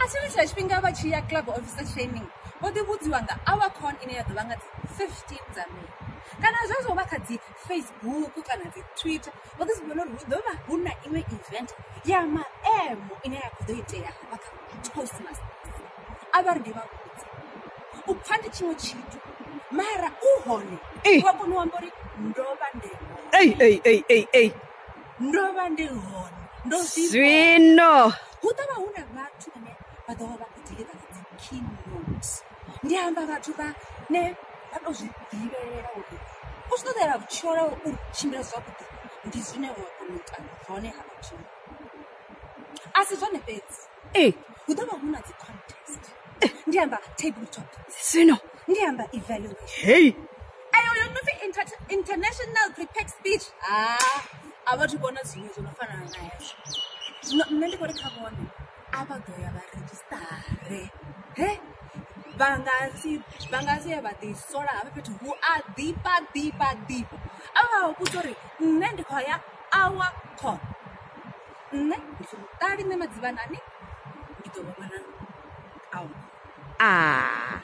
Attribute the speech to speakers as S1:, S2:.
S1: actually tshifhinga vha tshi ya club officer training vho ḓi vhudziwa nga hour con ine ya ḓovha nga dzi 15 dza May kana zwezwo vha kha dzi Facebook kana dzi Twitter vho ḓi vhona uri hu ḓovha hu na iṅwe event ya maemo ine ya khou ḓo itea vha kha Toastmasters a vha ri ndi vha vhudze u pfha ndi tshiṅwe tshithu mara u hone wa kona u amba uri ndo vha ndi hone ndo vha ndi hone ndo
S2: zwino
S1: hu ḓovha hu na vhathu vhane vha ḓovha vha khou deliver dzi keynote ndi amba vhathu vhane vha tou zwi ḓivhelela uri u tshi ṱoḓela vhutshilo uri tshimbila zwavhuḓi ndi zwine wa kona u ita zwone ha vhathu a si zwone fhedzi hu ḓovha hu na dzi contest ndi amba tabletop
S2: zwino
S1: ndi amba evaluation ayo yo no pfi international prepared speech a vhathu vhona zwiṅwe zwo no fana na hezwo zwino nṋe ndi khou ri kha vhone a vha ḓo ya vha redzhistare vha nga si ya vha ḓi sola hafha fhethu hu a ḓifha a vha vha vhudza uri nṋe ndi khou ya hour con nṋe ndi funa ṱali nṋe maḓivhanani ndi ḓo vha vhona hour